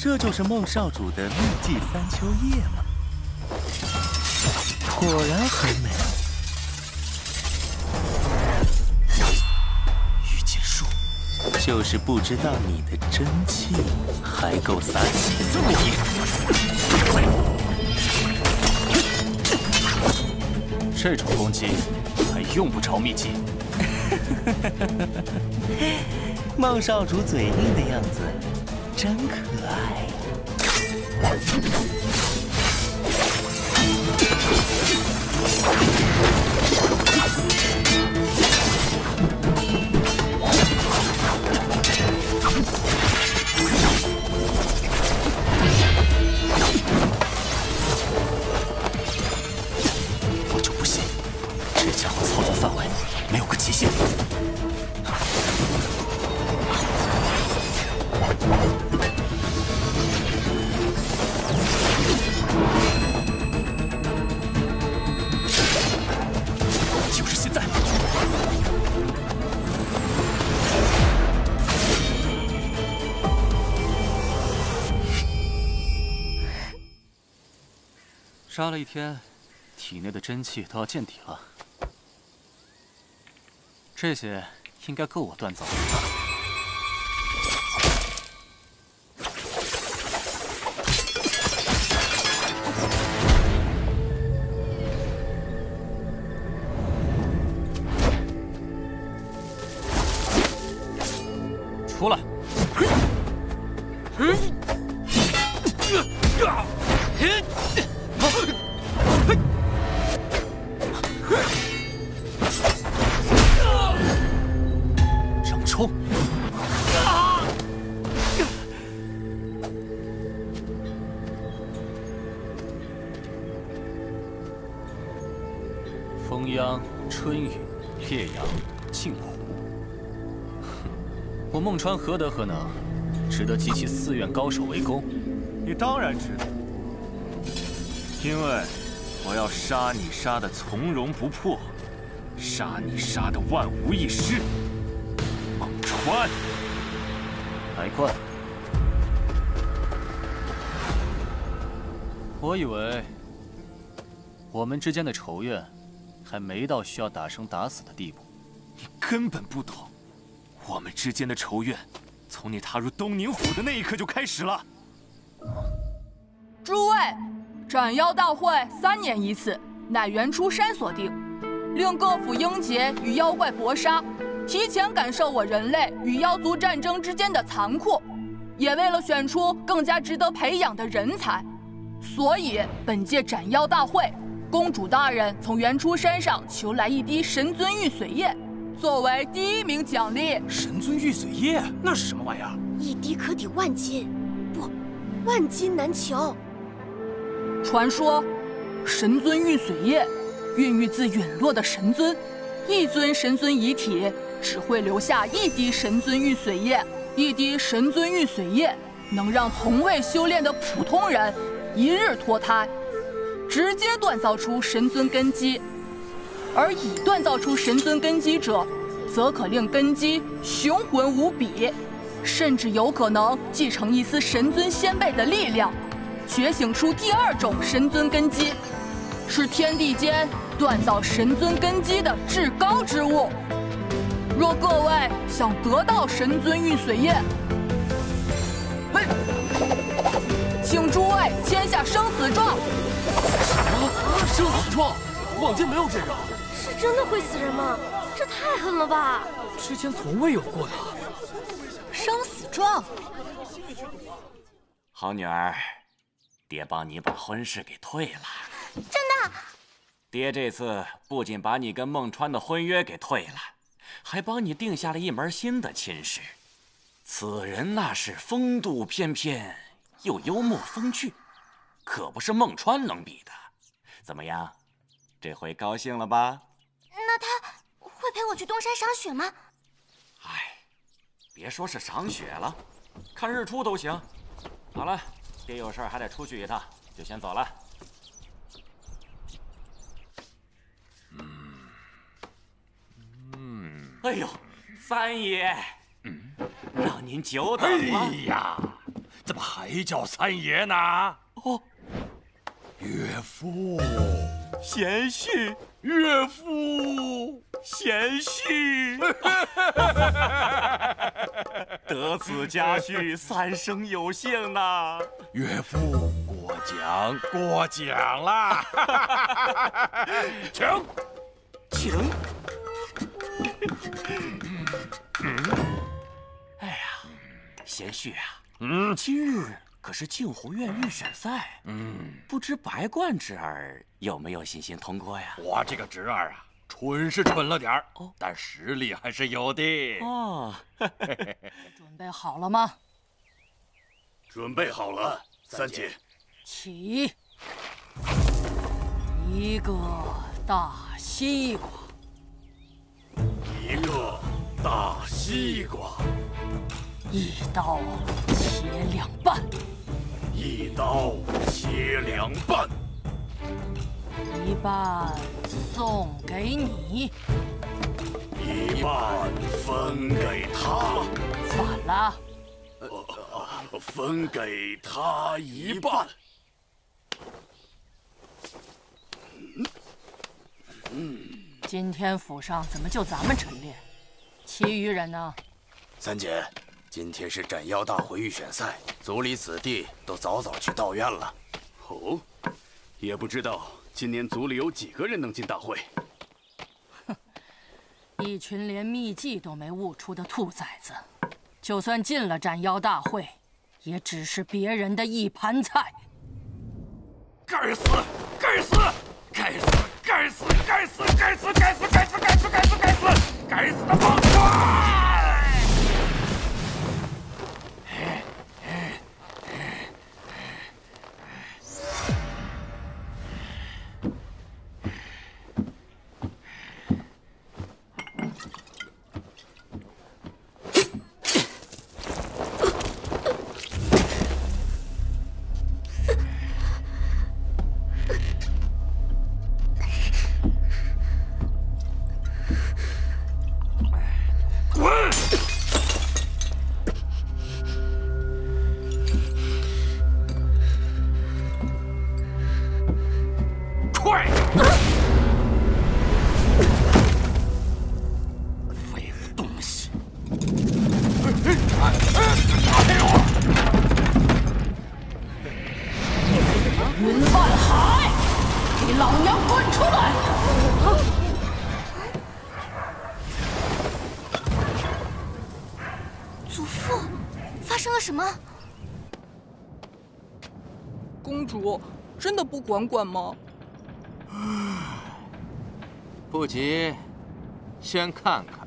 这就是孟少主的秘技三秋叶吗？果然很美。 御剑术， 就是不知道你的真气还够撒气。 这么硬！这种攻击还用不着秘技。 孟少主嘴硬的样子真可爱。 我就不信这家伙操作范围没有个极限。就是现在！杀了一天，体内的真气都要见底了。这些应该够我锻造。出来！让冲！风央、春雨、烈阳、镜湖。我孟川何德何能，值得集齐4院高手围攻？ 你当然值得，因为我要杀你杀得从容不迫，杀你杀得万无一失。孟川， 来怪！我以为我们之间的仇怨还没到需要打生打死的地步。 你根本不懂。我们之间的仇怨，从你踏入东宁府的那一刻就开始了。 诸位，斩妖大会3年一次，乃袁出山所定，令各府英杰与妖怪搏杀，提前感受我人类与妖族战争之间的残酷，也为了选出更加值得培养的人才，所以本届斩妖大会，公主大人从袁出山上求来一滴神尊玉髓液。作为第1名奖励。 神尊玉髓液那是什么玩意儿？ 一滴可抵万金，不，万金难求。 传说，神尊玉髓液孕育自陨落的神尊，一尊神尊遗体只会留下一滴神尊玉髓液，一滴神尊玉髓液能让从未修炼的普通人一日脱胎，直接锻造出神尊根基。而已锻造出神尊根基者，则可令根基雄浑无比，甚至有可能继承一丝神尊先辈的力量，觉醒出第2种神尊根基，是天地间锻造神尊根基的至高之物。若各位想得到神尊玉髓液，请诸位签下生死状。 什么？生死状？坊间没有这种。 是真的会死人吗？这太狠了吧！ 之前从未有过的生死状。 好女儿，爹帮你把婚事给退了。 真的？ 爹这次不仅把你跟孟川的婚约给退了，还帮你定下了一门新的亲事。此人那是风度翩翩，又幽默风趣，可不是孟川能比的。怎么样？这回高兴了吧？ 那他会陪我去东山赏雪吗？ 哎，别说是赏雪了，看日出都行。好了，爹有事还得出去一趟，就先走了。哎呦，三爷，让您久等了。 哎呀， 怎么还叫三爷呢？ 哦， 岳父， 贤婿， 岳父， 贤婿，得此佳婿，三生有幸呐！ 岳父过奖过奖啦！请。 请。哎呀，贤婿啊，今日可是镜湖院预选赛，不知白冠侄儿有没有信心通过呀？ 我这个侄儿啊，蠢是蠢了点儿，但实力还是有的。 哦， 准备好了吗？ 准备好了，三姐。 起，一个大西瓜。 一个大西瓜， 一刀切两半， 一刀切两半， 一半送给你， 一半分给他。 反了， 分给他一半。 今天府上怎么就咱们陈列？其余人呢？ 三姐，今天是斩妖大会预选赛，族里子弟都早早去道院了。 哦，也不知道今年族里有几个人能进大会。 哼，一群连秘技都没悟出的兔崽子，就算进了斩妖大会，也只是别人的一盘菜。 该死！该死！该死！该死！该死！该死！该死！该死！该死！该死！该死！该死的孟川！ 真的不管管吗？ 不急，先看看